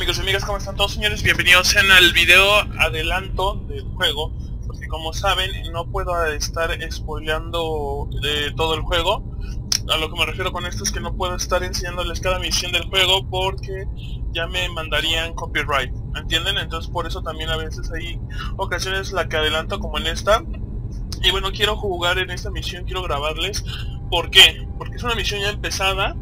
amigos y amigas, ¿cómo están todos, señores? Bienvenidos en el video adelanto del juego, porque como saben no puedo estar spoileando todo el juego. A lo que me refiero con esto es que no puedo estar enseñándoles cada misión del juego porque ya me mandarían copyright, ¿entienden? Entonces por eso también a veces hay ocasiones la que adelanto, como en esta. Y bueno, quiero jugar en esta misión, quiero grabarles. ¿Por qué? Porque es una misión ya empezada.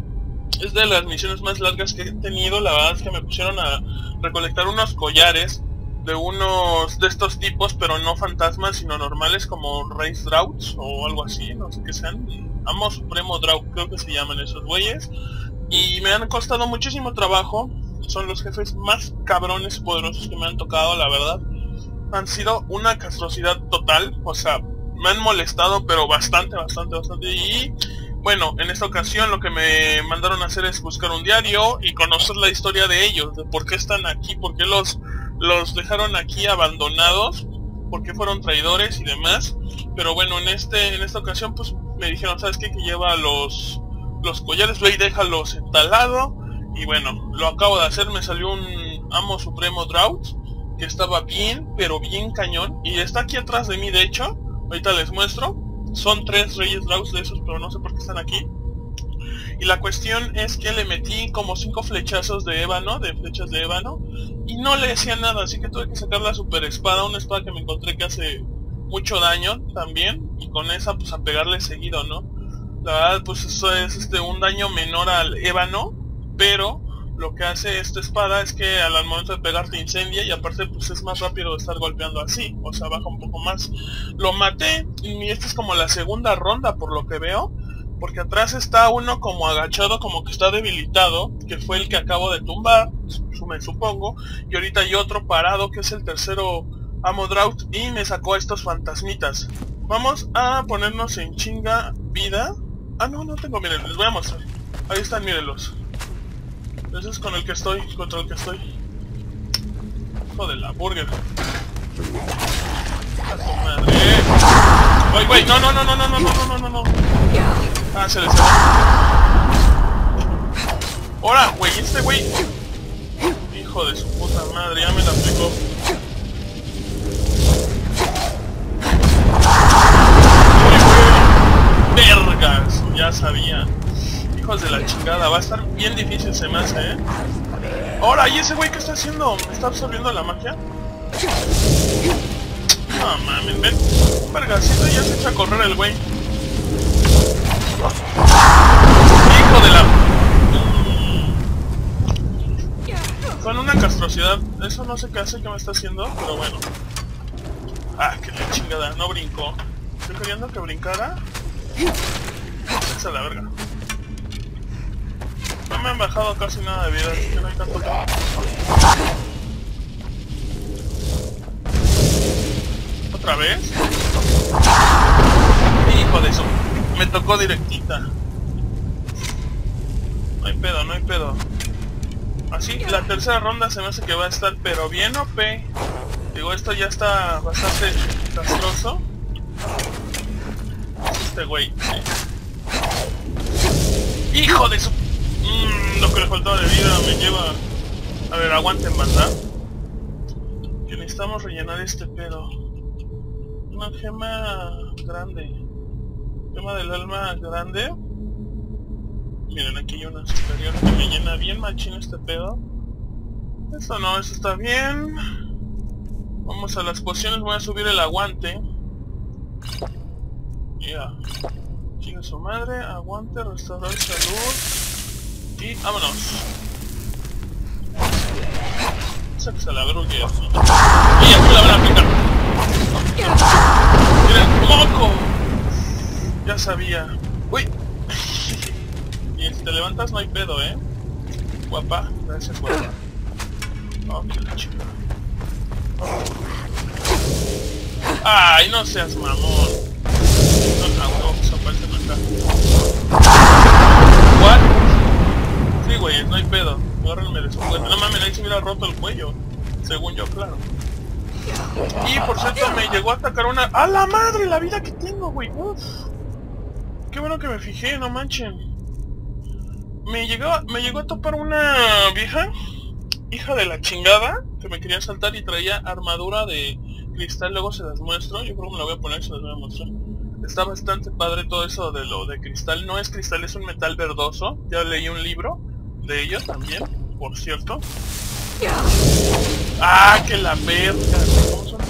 Es de las misiones más largas que he tenido. La verdad es que me pusieron a recolectar unos collares de unos de estos tipos, pero no fantasmas, sino normales, como Race Droughts o algo así, no sé qué sean. Amo Supremo Drought, creo que se llaman esos güeyes. Y me han costado muchísimo trabajo. Son los jefes más cabrones y poderosos que me han tocado, la verdad. Han sido una castrosidad total, o sea, me han molestado, pero bastante. Y bueno, en esta ocasión lo que me mandaron a hacer es buscar un diario y conocer la historia de ellos, de por qué están aquí, por qué los dejaron aquí abandonados, por qué fueron traidores y demás. Pero bueno, en esta ocasión pues me dijeron, ¿sabes qué? Que lleva los collares, ve y déjalos en tal lado. Y bueno, lo acabo de hacer, me salió un Amo Supremo Drought, que estaba bien, pero bien cañón. Y está aquí atrás de mí, de hecho, ahorita les muestro. Son 3 Reyes Droughts de esos, pero no sé por qué están aquí. Y la cuestión es que le metí como 5 flechazos de ébano, flechas de ébano, y no le hacía nada, así que tuve que sacar la super espada, una espada que me encontré que hace mucho daño también, y con esa pues a pegarle seguido, ¿no? La verdad pues eso es un daño menor al ébano, pero lo que hace esta espada es que al momento de pegar te incendia, y aparte pues es más rápido de estar golpeando así, o sea, baja un poco más. Lo maté, y esta es como la segunda ronda por lo que veo, porque atrás está uno como agachado, como que está debilitado, que fue el que acabo de tumbar, me supongo, y ahorita hay otro parado, que es el tercero Amo Drought, y me sacó a estos fantasmitas. Vamos a ponernos en chinga vida. Ah, no tengo, miren, les voy a mostrar. Ahí están, mírenlos. Ese es con el que estoy, contra el que estoy. Hijo de la burger. A su madre. Ay, güey, no. Ah, se les salió. Ahora, güey, este güey. Hijo de su puta madre, ya me la aplicó. Vergas, ya sabía. Hijos de la chingada, va a estar bien difícil, se me hace, Ahora, ¿y ese güey qué está haciendo? ¿Me está absorbiendo la magia? No mames, ven. Vergasito, ya se echa a correr el güey. Hijo de la... Con una castrosidad. Eso no sé qué hace, que me está haciendo, pero bueno. Ah, que la chingada, no brincó. Estoy queriendo que brincara. Esa es la verga. No me han bajado casi nada de vida, así que no hay tanto trabajo. ¿Otra vez? Hijo de eso. Me tocó directita. No hay pedo. Así, la tercera ronda se me hace que va a estar pero bien OP. Digo, esto ya está bastante castroso. Este güey. ¡Hijo de su... lo que le faltaba de vida me lleva... A ver, aguanten, banda. Que necesitamos rellenar este pedo. Una gema grande. Gema del alma grande. Miren, aquí hay una superior que me llena bien machín este pedo. Esto no, eso está bien. Vamos a las pociones, voy a subir el aguante. Ya. Chinga su madre, aguante, restaurar salud. Y vámonos. Sáquese a la brulla. Y aquí la van a picar. ¡Miren, loco! Ya sabía. ¡Uy! Y si te levantas no hay pedo, Guapa, gracias, guapa. Oh, que la chica. ¡Ay, no seas mamón! No, se aparecen acá. ¿What? Sí, güey, no hay pedo. Agárrenme de su juguete. No mames, ahí se hubiera roto el cuello. Según yo, claro. Y por cierto, me llegó a atacar una... ¡A la madre! La vida que tengo, güey. Uf. Qué bueno que me fijé, no manchen. Me llegó a topar una vieja hija de la chingada que me quería saltar y traía armadura de cristal. Luego se las muestro. Yo creo que me la voy a poner y se las voy a mostrar. Está bastante padre todo eso de lo de cristal. No es cristal, es un metal verdoso. Ya leí un libro de ello también, por cierto. ¡Ah, que la verga! ¿Cómo son?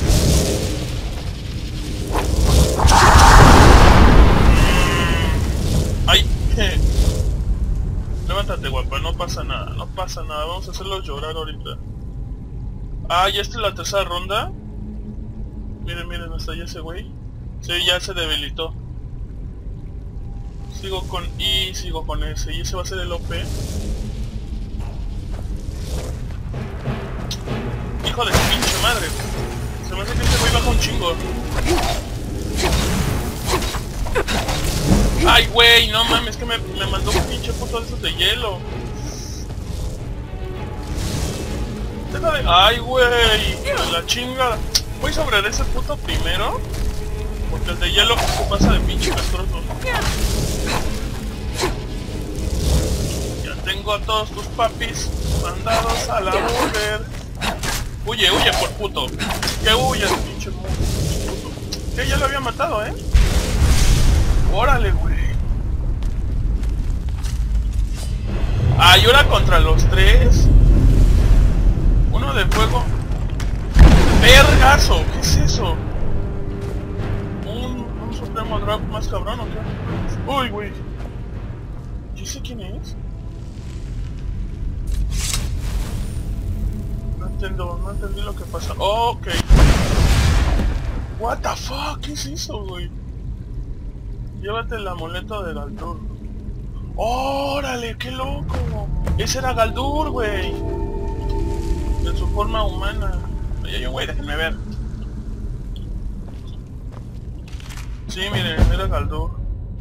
¡Ay! Levántate, guapa, no pasa nada, no pasa nada. Vamos a hacerlos llorar ahorita. Ah, ya está en la tercera ronda. Miren, miren, hasta allá ese güey. Sí, ya se debilitó. Sigo con I, sigo con S. Y ese va a ser el OP. Hijo de su pinche madre. Se me hace que este güey baja un chingo. Ay, güey, no mames, que me mandó un pinche puto de esos de hielo. Deja de... Ay, güey, la chingada. Voy sobre ese puto primero. Porque el de hielo se pasa de pinche castroso. Ya tengo a todos tus papis mandados a la burger. Huye, huye por puto. Que huyas, pinche puto. Que ya lo había matado, Órale, güey. Ah, y ahora contra los tres. Uno de fuego. ¡Vergazo! ¿Qué es eso? ¿Un supremo drop más cabrón o qué? Uy, güey. ¿Yo sé quién es? No entendí lo que pasa. Oh, ok. What the fuck? ¿Qué es eso, güey? Llévate el amuleto de Galdur. ¡Órale! ¡Qué loco! Ese era Galdur, güey. En su forma humana. Oye, güey, déjenme ver. Sí, miren, era Galdur.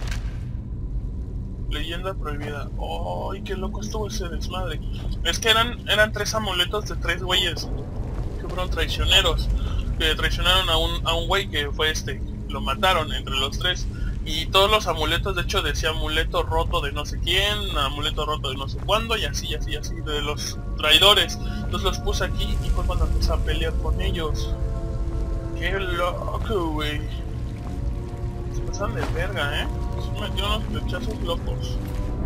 Leyenda prohibida. ¡Ay, qué loco estuvo ese desmadre! Es que eran tres amuletos de tres güeyes que fueron traicioneros. Que traicionaron a un güey que fue lo mataron entre los tres. Y todos los amuletos, de hecho, decía amuleto roto de no sé quién, amuleto roto de no sé cuándo, y así, de los traidores. Entonces los puse aquí y fue cuando empecé a pelear con ellos. ¡Qué loco, güey! Se pasan de verga, Se metieron unos flechazos locos.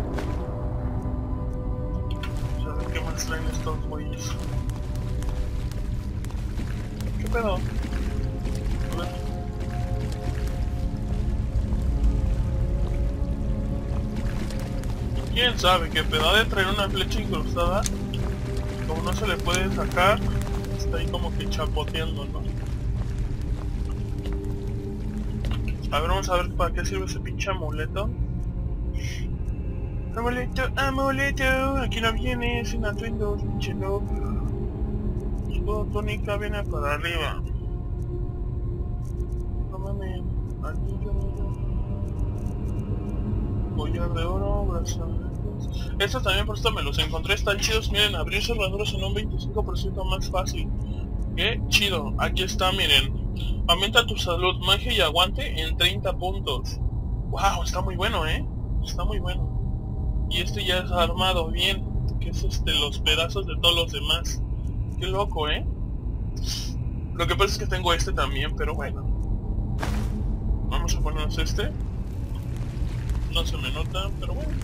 A ver qué más traen estos güeyes. ¿Qué pedo? A ver. ¿Quién sabe qué pedo? Ha de traer una flecha incrustada? Como no se le puede sacar, está ahí como que chapoteando, ¿no? A ver, vamos a ver para qué sirve ese pinche amuleto. Amuleto, amuleto, aquí no viene, sin atuendos, pinche loco. Escudo túnica viene para arriba. No mames, anillo. Collar de oro, brazaletes. Estos también por esto me los encontré, están chidos. Miren, abrir cerraduras en un 25% más fácil. Qué chido, aquí está, miren. Aumenta tu salud, magia y aguante en 30 puntos. Wow, está muy bueno, está muy bueno. Y este ya es armado bien, que es los pedazos de todos los demás. Qué loco, Lo que pasa es que tengo este también, pero bueno. Vamos a ponernos este. No se me nota, pero bueno.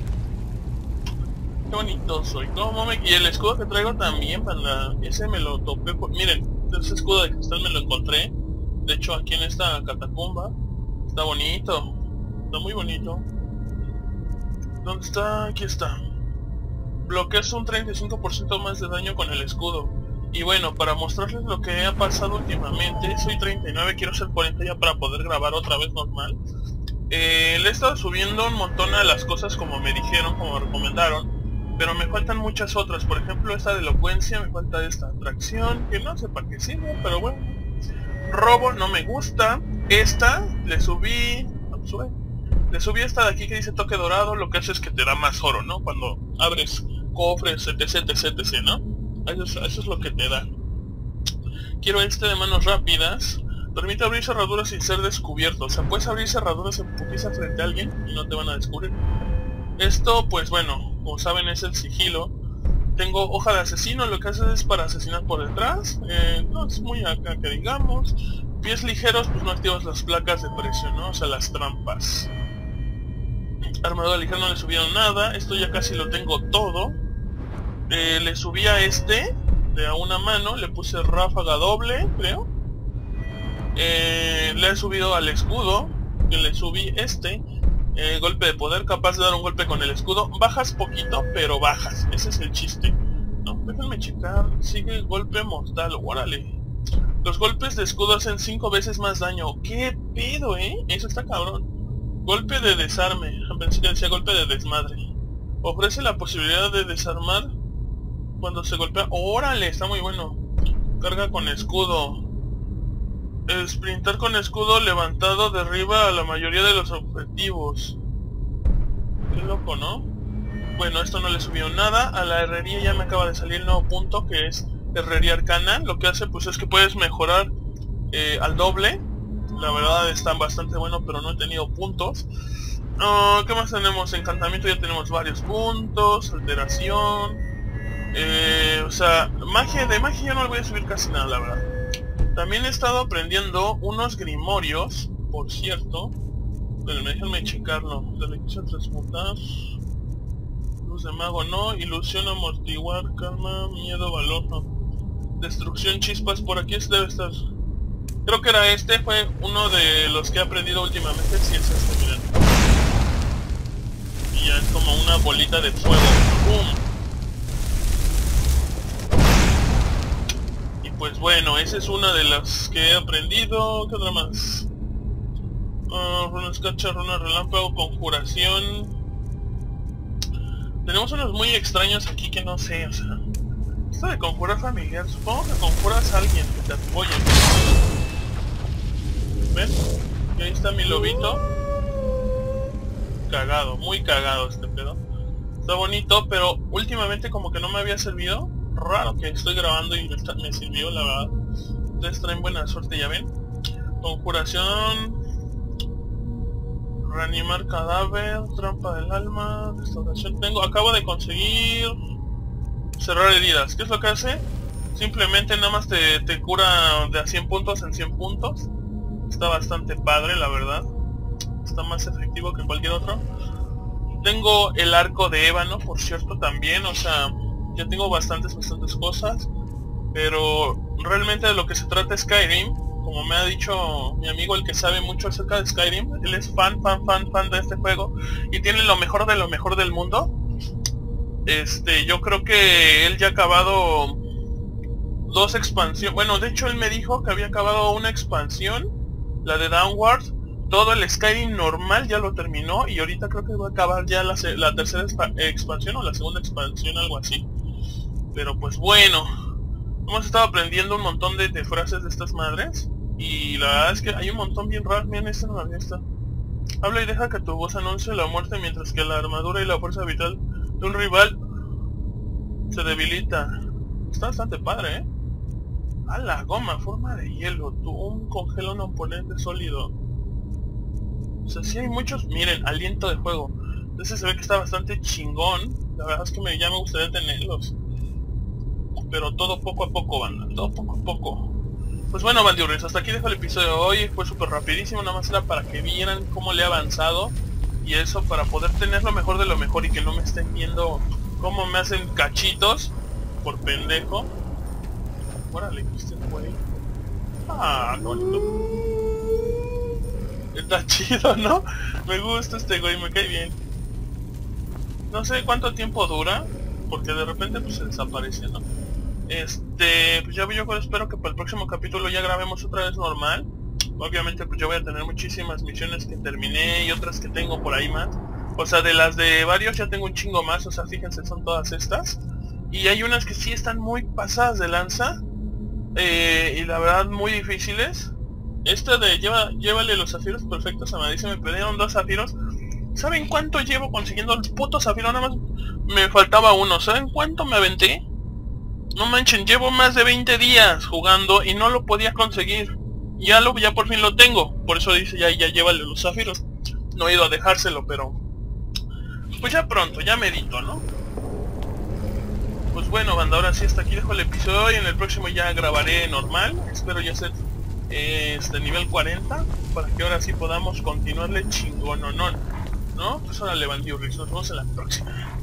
Qué bonito soy. Y el escudo que traigo también, panda. Ese me lo topé por... Miren, ese escudo de cristal me lo encontré. De hecho, aquí en esta catacumba. Está bonito. Está muy bonito. ¿Dónde está? Aquí está. Bloqueas un 35% más de daño con el escudo. Y bueno, para mostrarles lo que ha pasado últimamente, soy 39, quiero ser 40 ya para poder grabar otra vez normal. Le he estado subiendo un montón a las cosas como me dijeron, como me recomendaron, pero me faltan muchas otras. Por ejemplo, esta de elocuencia, me falta esta atracción, que no sé para qué sirve, pero bueno. Robo no me gusta. Esta, le subí esta de aquí que dice toque dorado. Lo que hace es que te da más oro, ¿no? Cuando abres cofres, etc, ¿no? Eso es lo que te da. Quiero de manos rápidas. Permite abrir cerraduras sin ser descubierto. O sea, puedes abrir cerraduras en putiza frente a alguien y no te van a descubrir. Esto, pues bueno, como saben, es el sigilo. Tengo hoja de asesino, lo que hace es para asesinar por detrás. No es muy acá que digamos. Pies ligeros, pues no activas las placas de presión, ¿no? O sea, las trampas. Armadura ligera no le subieron nada. Esto ya casi lo tengo todo. Le subí a este de a una mano, le puse ráfaga doble, creo. Le he subido al escudo, que le subí este. Golpe de poder, capaz de dar un golpe con el escudo. Bajas poquito, pero bajas. Ese es el chiste. No, déjenme checar. Sigue golpe mortal, órale. Los golpes de escudo hacen 5 veces más daño. ¿Qué pedo, Eso está cabrón. Golpe de desarme. Pensé que decía golpe de desmadre. Ofrece la posibilidad de desarmar cuando se golpea. ¡Órale! Está muy bueno. Carga con escudo. Sprintar con escudo levantado derriba a la mayoría de los objetivos. Qué loco, ¿no? Bueno, esto no le subió nada. A la herrería ya me acaba de salir el nuevo punto, que es herrería arcana. Lo que hace pues es que puedes mejorar al doble. La verdad está bastante bueno, pero no he tenido puntos. ¿Qué más tenemos? Encantamiento ya tenemos varios puntos. Alteración. O sea, de magia ya no le voy a subir casi nada, la verdad. También he estado aprendiendo unos grimorios, por cierto. Pero déjenme checarlo. Delección transmutar. Luz de mago no. Ilusión amortiguar. Calma. Miedo valor no. Destrucción chispas por aquí debe estar. Creo que era este. Fue uno de los que he aprendido últimamente. Sí es este, miren. Y ya es como una bolita de fuego. ¡Bum! Pues bueno, esa es una de las que he aprendido. ¿Qué otra más? Runa escarcha, runa relámpago, conjuración. Tenemos unos muy extraños aquí que no sé, o sea. Esto de conjurar familiar, supongo que conjuras a alguien que te apoye. ¿Ven? Y ahí está mi lobito. Cagado, muy cagado este pedo. Está bonito, pero últimamente como que no me había servido. Raro que estoy grabando y me sirvió, la verdad. Ustedes traen buena suerte, ya ven. Conjuración. Reanimar cadáver. Trampa del alma. Restauración. Acabo de conseguir cerrar heridas. ¿Qué es lo que hace? Simplemente nada más te cura de a 100 puntos en 100 puntos. Está bastante padre, la verdad. Está más efectivo que cualquier otro. Tengo el arco de ébano, por cierto, también. O sea, ya tengo bastantes cosas, pero realmente de lo que se trata Skyrim, como me ha dicho mi amigo el que sabe mucho acerca de Skyrim, él es fan de este juego y tiene lo mejor del mundo. Yo creo que él ya ha acabado 2 expansiones, bueno, de hecho él me dijo que había acabado una expansión, la de Downward. Todo el Skyrim normal ya lo terminó y ahorita creo que va a acabar ya la tercera expansión o la segunda expansión, algo así. Pero pues bueno, hemos estado aprendiendo un montón de frases de estas madres. Y la verdad es que hay un montón bien raros. Miren, esta no la esta. Habla y deja que tu voz anuncie la muerte mientras que la armadura y la fuerza vital de un rival se debilita. Está bastante padre, A la goma, forma de hielo. Tú congela un oponente sólido. O sea, sí hay muchos. Miren, aliento de juego. Entonces se ve que está bastante chingón. La verdad es que ya me gustaría tenerlos. Pero todo poco a poco, banda, todo poco a poco. Pues bueno, bandiurres, hasta aquí dejo el episodio de hoy. Fue súper rapidísimo, nada más era para que vieran cómo le he avanzado. Y eso para poder tener lo mejor de lo mejor y que no me estén viendo cómo me hacen cachitos por pendejo. Órale, este güey. Ah, no, bonito. Está chido, ¿no? Me gusta este güey, me cae bien. No sé cuánto tiempo dura, porque de repente pues se desaparece, ¿no? Pues ya yo espero que para el próximo capítulo ya grabemos otra vez normal. Obviamente pues yo voy a tener muchísimas misiones que terminé y otras que tengo por ahí más. O sea, de las de varios ya tengo un chingo más, o sea, fíjense, son todas estas. Y hay unas que sí están muy pasadas de lanza. Y la verdad muy difíciles. Esta de llévale los zafiros perfectos a Madrid, se me perdieron 2 zafiros. ¿Saben cuánto llevo consiguiendo el puto zafiro? Nada más me faltaba uno. ¿Saben cuánto me aventé? No manchen, llevo más de 20 días jugando y no lo podía conseguir. Ya por fin lo tengo. Por eso dice ya llévale los zafiros. No he ido a dejárselo, pero pues ya pronto, ya medito, ¿no? Pues bueno, banda, ahora sí hasta aquí dejo el episodio y en el próximo ya grabaré normal. Espero ya ser nivel 40 para que ahora sí podamos continuarle chingononón, ¿no? Pues ahora le bandió, nos vemos en la próxima.